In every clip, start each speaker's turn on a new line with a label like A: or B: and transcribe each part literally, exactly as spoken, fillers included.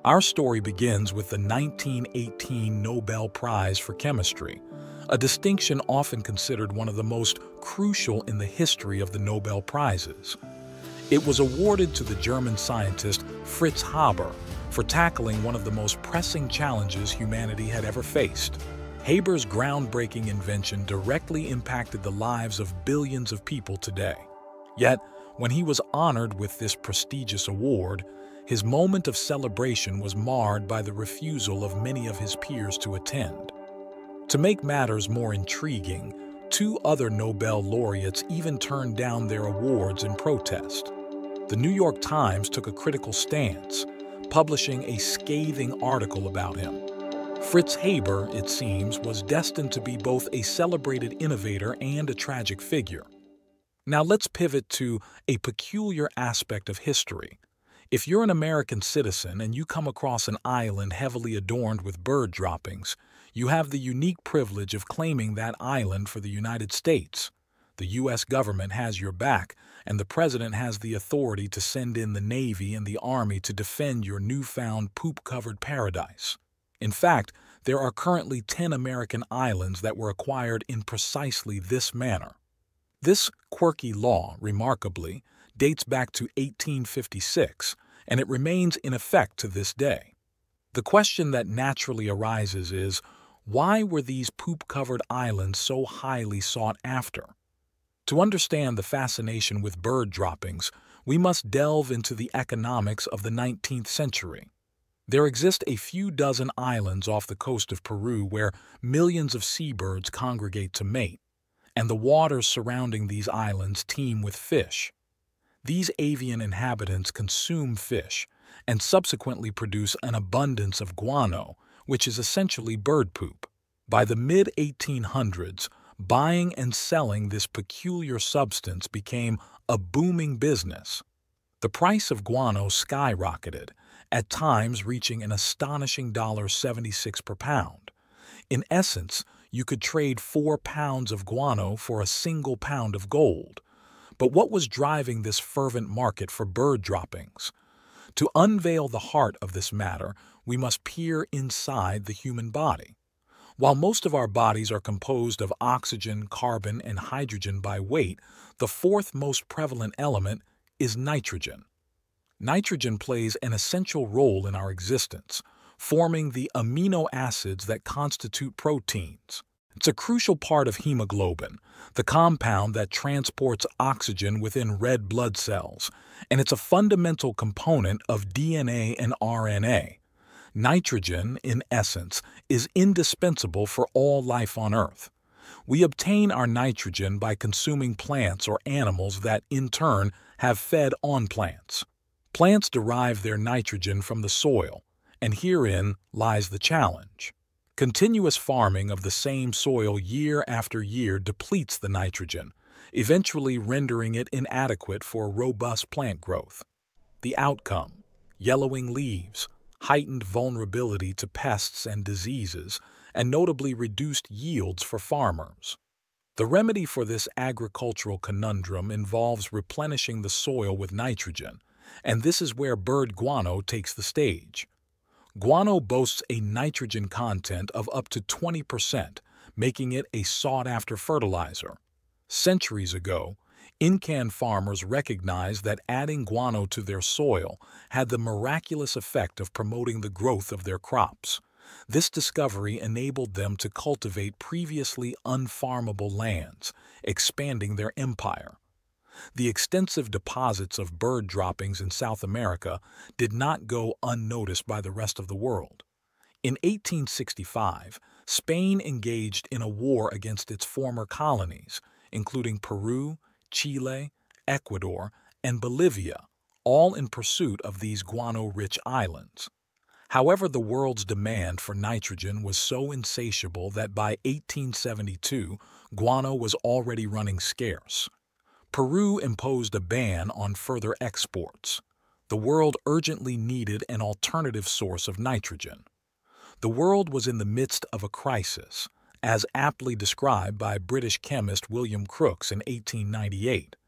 A: Our story begins with the nineteen eighteen Nobel Prize for Chemistry, a distinction often considered one of the most crucial in the history of the Nobel Prizes. It was awarded to the German scientist Fritz Haber for tackling one of the most pressing challenges humanity had ever faced. Haber's groundbreaking invention directly impacted the lives of billions of people today. Yet, when he was honored with this prestigious award, his moment of celebration was marred by the refusal of many of his peers to attend. To make matters more intriguing, two other Nobel laureates even turned down their awards in protest. The New York Times took a critical stance, publishing a scathing article about him. Fritz Haber, it seems, was destined to be both a celebrated innovator and a tragic figure. Now let's pivot to a peculiar aspect of history. If you're an American citizen and you come across an island heavily adorned with bird droppings, you have the unique privilege of claiming that island for the United States. The U S government has your back, and the president has the authority to send in the Navy and the Army to defend your newfound poop-covered paradise. In fact, there are currently ten American islands that were acquired in precisely this manner. This quirky law, remarkably, dates back to eighteen fifty-six, and it remains in effect to this day. The question that naturally arises is, why were these poop-covered islands so highly sought after? To understand the fascination with bird droppings, we must delve into the economics of the nineteenth century. There exist a few dozen islands off the coast of Peru where millions of seabirds congregate to mate, and the waters surrounding these islands teem with fish. These avian inhabitants consume fish and subsequently produce an abundance of guano, which is essentially bird poop. By the mid eighteen hundreds, buying and selling this peculiar substance became a booming business. The price of guano skyrocketed, at times reaching an astonishing one dollar seventy-six per pound. In essence, you could trade four pounds of guano for a single pound of gold. But what was driving this fervent market for bird droppings? To unveil the heart of this matter, we must peer inside the human body. While most of our bodies are composed of oxygen, carbon, and hydrogen by weight, the fourth most prevalent element is nitrogen. Nitrogen plays an essential role in our existence, forming the amino acids that constitute proteins. It's a crucial part of hemoglobin, the compound that transports oxygen within red blood cells, and it's a fundamental component of D N A and R N A. Nitrogen, in essence, is indispensable for all life on Earth. We obtain our nitrogen by consuming plants or animals that, in turn, have fed on plants. Plants derive their nitrogen from the soil, and herein lies the challenge. Continuous farming of the same soil year after year depletes the nitrogen, eventually rendering it inadequate for robust plant growth. The outcome: yellowing leaves, heightened vulnerability to pests and diseases, and notably reduced yields for farmers. The remedy for this agricultural conundrum involves replenishing the soil with nitrogen, and this is where bird guano takes the stage. Guano boasts a nitrogen content of up to twenty percent, making it a sought-after fertilizer. Centuries ago, Incan farmers recognized that adding guano to their soil had the miraculous effect of promoting the growth of their crops. This discovery enabled them to cultivate previously unfarmable lands, expanding their empire. The extensive deposits of bird droppings in South America did not go unnoticed by the rest of the world. In eighteen sixty-five, Spain engaged in a war against its former colonies, including Peru, Chile, Ecuador, and Bolivia, all in pursuit of these guano-rich islands. However, the world's demand for nitrogen was so insatiable that by eighteen seventy-two, guano was already running scarce. Peru imposed a ban on further exports. The world urgently needed an alternative source of nitrogen. The world was in the midst of a crisis, as aptly described by British chemist William Crookes in eighteen ninety-eight.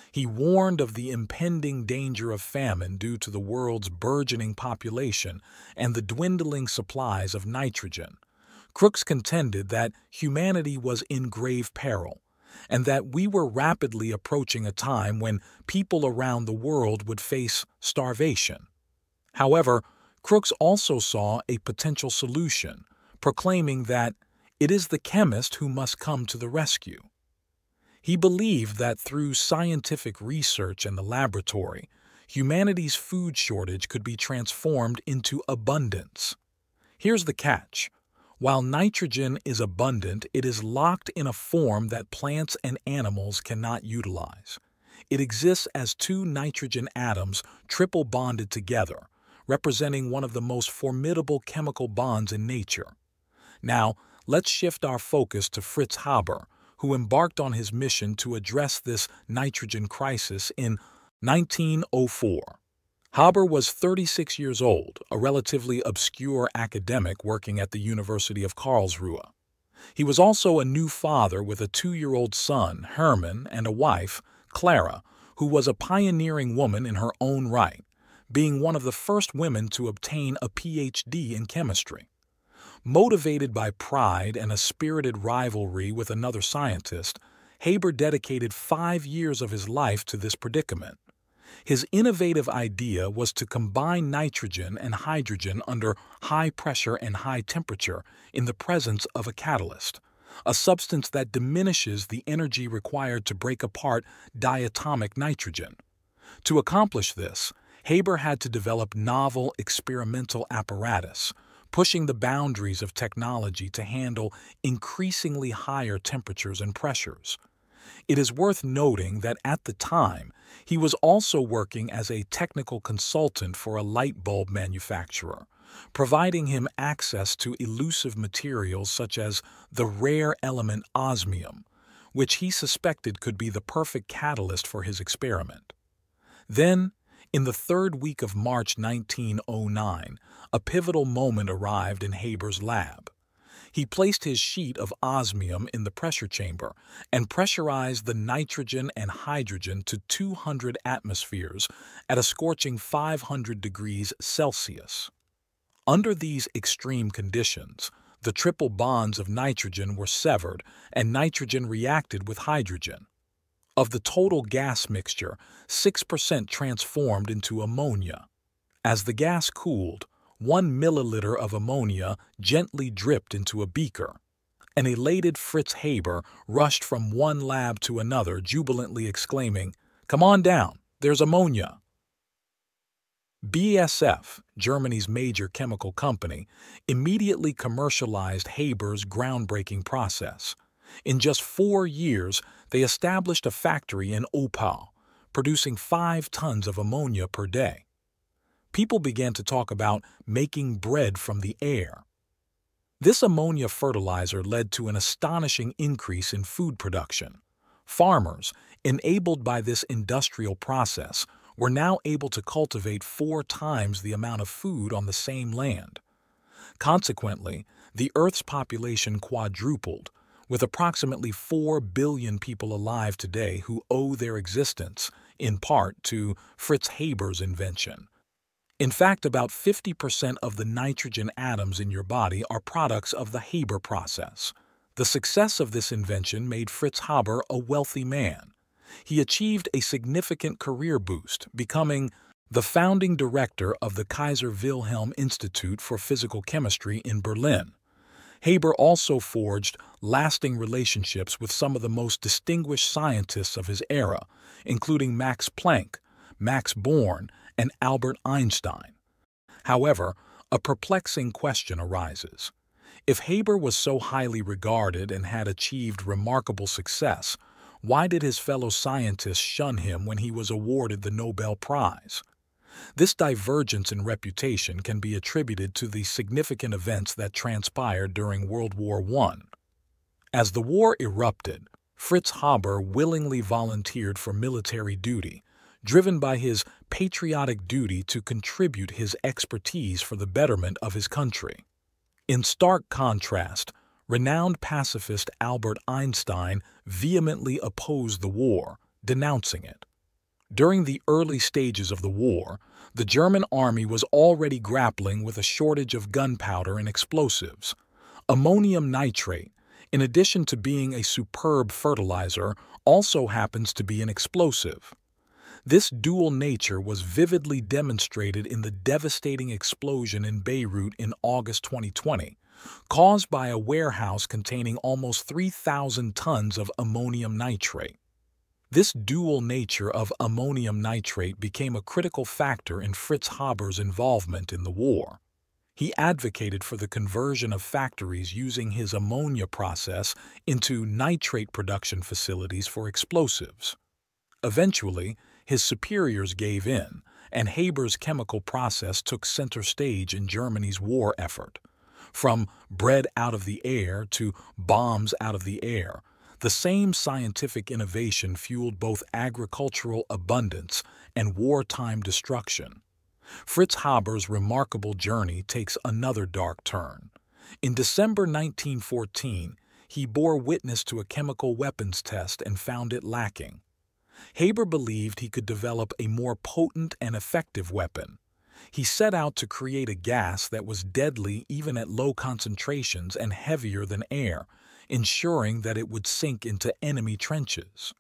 A: He warned of the impending danger of famine due to the world's burgeoning population and the dwindling supplies of nitrogen. Crookes contended that humanity was in grave peril, and that we were rapidly approaching a time when people around the world would face starvation. However, Crookes also saw a potential solution, proclaiming that it is the chemist who must come to the rescue. He believed that through scientific research in the laboratory, humanity's food shortage could be transformed into abundance. Here's the catch. While nitrogen is abundant, it is locked in a form that plants and animals cannot utilize. It exists as two nitrogen atoms triple bonded together, representing one of the most formidable chemical bonds in nature. Now, let's shift our focus to Fritz Haber, who embarked on his mission to address this nitrogen crisis in nineteen oh four. Haber was thirty-six years old, a relatively obscure academic working at the University of Karlsruhe. He was also a new father with a two-year-old son, Hermann, and a wife, Clara, who was a pioneering woman in her own right, being one of the first women to obtain a P H D in chemistry. Motivated by pride and a spirited rivalry with another scientist, Haber dedicated five years of his life to this predicament. His innovative idea was to combine nitrogen and hydrogen under high pressure and high temperature in the presence of a catalyst, a substance that diminishes the energy required to break apart diatomic nitrogen. To accomplish this, Haber had to develop novel experimental apparatus, pushing the boundaries of technology to handle increasingly higher temperatures and pressures. It is worth noting that at the time, he was also working as a technical consultant for a light bulb manufacturer, providing him access to elusive materials such as the rare element osmium, which he suspected could be the perfect catalyst for his experiment. Then, in the third week of March nineteen oh nine, a pivotal moment arrived in Haber's lab. He placed his sheet of osmium in the pressure chamber and pressurized the nitrogen and hydrogen to two hundred atmospheres at a scorching five hundred degrees Celsius. Under these extreme conditions, the triple bonds of nitrogen were severed and nitrogen reacted with hydrogen. Of the total gas mixture, six percent transformed into ammonia. As the gas cooled, one milliliter of ammonia gently dripped into a beaker. An elated Fritz Haber rushed from one lab to another, jubilantly exclaiming, "Come on down, there's ammonia." B A S F, Germany's major chemical company, immediately commercialized Haber's groundbreaking process. In just four years, they established a factory in Oppau, producing five tons of ammonia per day. People began to talk about making bread from the air. This ammonia fertilizer led to an astonishing increase in food production. Farmers, enabled by this industrial process, were now able to cultivate four times the amount of food on the same land. Consequently, the Earth's population quadrupled, with approximately four billion people alive today who owe their existence, in part, to Fritz Haber's invention. In fact, about fifty percent of the nitrogen atoms in your body are products of the Haber process. The success of this invention made Fritz Haber a wealthy man. He achieved a significant career boost, becoming the founding director of the Kaiser Wilhelm Institute for Physical Chemistry in Berlin. Haber also forged lasting relationships with some of the most distinguished scientists of his era, including Max Planck, Max Born, and Albert Einstein. However, a perplexing question arises. If Haber was so highly regarded and had achieved remarkable success, why did his fellow scientists shun him when he was awarded the Nobel Prize? This divergence in reputation can be attributed to the significant events that transpired during World War One. As the war erupted, Fritz Haber willingly volunteered for military duty, driven by his patriotic duty to contribute his expertise for the betterment of his country. In stark contrast, renowned pacifist Albert Einstein vehemently opposed the war, denouncing it. During the early stages of the war, the German army was already grappling with a shortage of gunpowder and explosives. Ammonium nitrate, in addition to being a superb fertilizer, also happens to be an explosive. This dual nature was vividly demonstrated in the devastating explosion in Beirut in August twenty twenty, caused by a warehouse containing almost three thousand tons of ammonium nitrate. This dual nature of ammonium nitrate became a critical factor in Fritz Haber's involvement in the war. He advocated for the conversion of factories using his ammonia process into nitrate production facilities for explosives. Eventually, his superiors gave in, and Haber's chemical process took center stage in Germany's war effort. From bread out of the air to bombs out of the air, the same scientific innovation fueled both agricultural abundance and wartime destruction. Fritz Haber's remarkable journey takes another dark turn. In December nineteen fourteen, he bore witness to a chemical weapons test and found it lacking. Haber believed he could develop a more potent and effective weapon. He set out to create a gas that was deadly even at low concentrations and heavier than air, ensuring that it would sink into enemy trenches.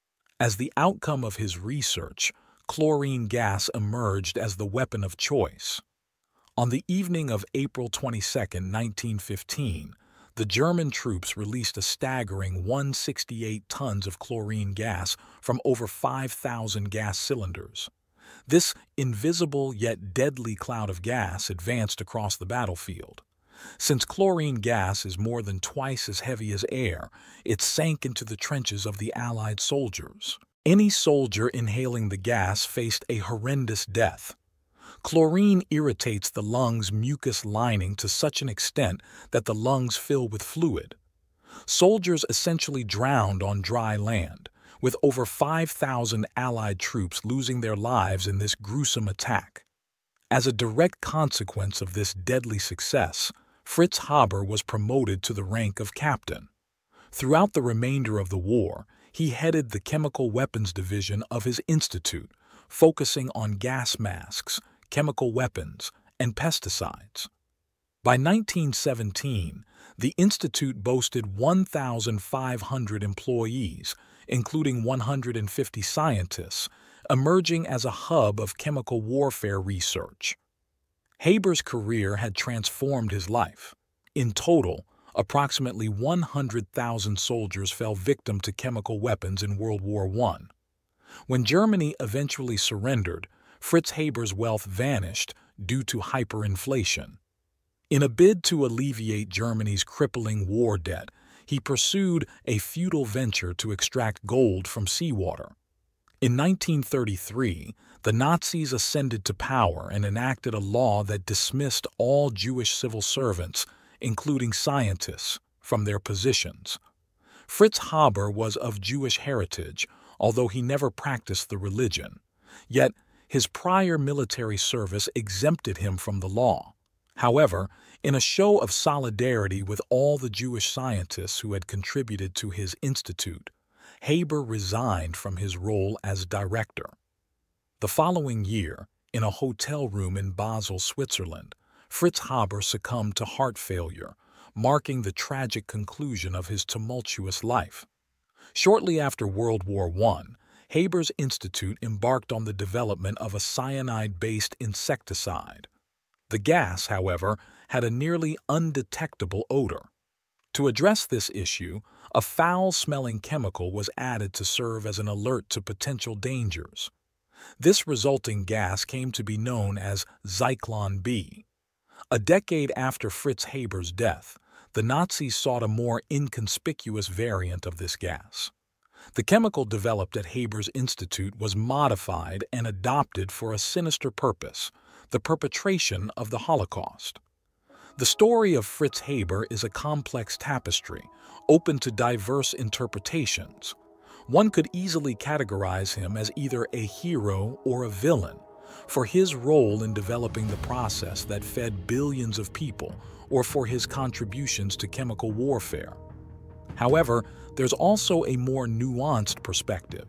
A: As the outcome of his research, chlorine gas emerged as the weapon of choice. On the evening of April twenty-second, nineteen fifteen, the German troops released a staggering one hundred sixty-eight tons of chlorine gas from over five thousand gas cylinders. This invisible yet deadly cloud of gas advanced across the battlefield. Since chlorine gas is more than twice as heavy as air, it sank into the trenches of the Allied soldiers. Any soldier inhaling the gas faced a horrendous death. Chlorine irritates the lungs' mucus lining to such an extent that the lungs fill with fluid. Soldiers essentially drowned on dry land, with over five thousand Allied troops losing their lives in this gruesome attack. As a direct consequence of this deadly success, Fritz Haber was promoted to the rank of captain. Throughout the remainder of the war, he headed the Chemical Weapons Division of his institute, focusing on gas masks, chemical weapons, and pesticides. By nineteen seventeen, the institute boasted one thousand five hundred employees, including one hundred fifty scientists, emerging as a hub of chemical warfare research. Haber's career had transformed his life. In total, approximately one hundred thousand soldiers fell victim to chemical weapons in World War One. When Germany eventually surrendered, Fritz Haber's wealth vanished due to hyperinflation. In a bid to alleviate Germany's crippling war debt, he pursued a futile venture to extract gold from seawater. In nineteen thirty-three, the Nazis ascended to power and enacted a law that dismissed all Jewish civil servants, including scientists, from their positions. Fritz Haber was of Jewish heritage, although he never practiced the religion. Yet, his prior military service exempted him from the law. However, in a show of solidarity with all the Jewish scientists who had contributed to his institute, Haber resigned from his role as director. The following year, in a hotel room in Basel, Switzerland, Fritz Haber succumbed to heart failure, marking the tragic conclusion of his tumultuous life. Shortly after World War One, Haber's institute embarked on the development of a cyanide-based insecticide. The gas, however, had a nearly undetectable odor. To address this issue, a foul-smelling chemical was added to serve as an alert to potential dangers. This resulting gas came to be known as Zyklon B. A decade after Fritz Haber's death, the Nazis sought a more inconspicuous variant of this gas. The chemical developed at Haber's institute was modified and adopted for a sinister purpose: the perpetration of the Holocaust. The story of Fritz Haber is a complex tapestry, open to diverse interpretations. One could easily categorize him as either a hero or a villain, for his role in developing the process that fed billions of people, or for his contributions to chemical warfare. However, there's also a more nuanced perspective.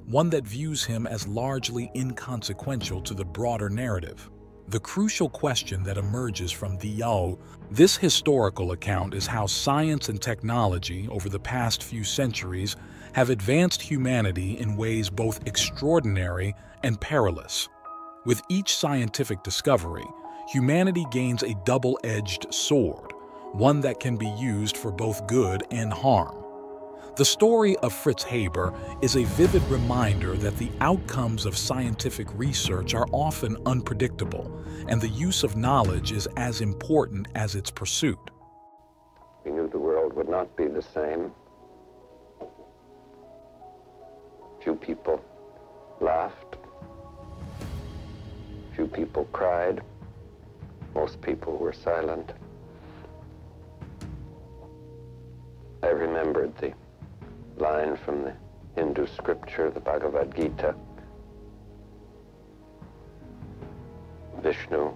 A: one that views him as largely inconsequential to the broader narrative. The crucial question that emerges from the Untold, this historical account, is how science and technology over the past few centuries have advanced humanity in ways both extraordinary and perilous. With each scientific discovery, humanity gains a double-edged sword, one that can be used for both good and harm. The story of Fritz Haber is a vivid reminder that the outcomes of scientific research are often unpredictable, and the use of knowledge is as important as its pursuit.
B: We knew the world would not be the same. Few people laughed. Few people cried. Most people were silent. I remembered the line from the Hindu scripture, the Bhagavad Gita. Vishnu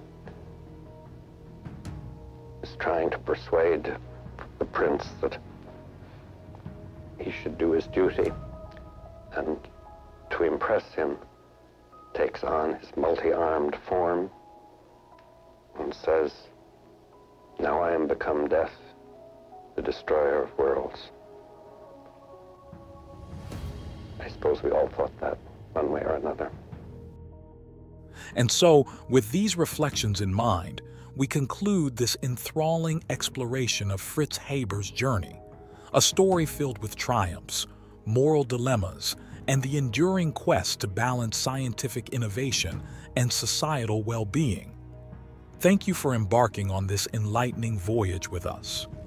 B: is trying to persuade the prince that he should do his duty, and to impress him takes on his multi-armed form and says, "Now I am become death, the destroyer of worlds." I suppose we all thought that one way or another.
A: And so, with these reflections in mind, we conclude this enthralling exploration of Fritz Haber's journey, a story filled with triumphs, moral dilemmas, and the enduring quest to balance scientific innovation and societal well-being. Thank you for embarking on this enlightening voyage with us.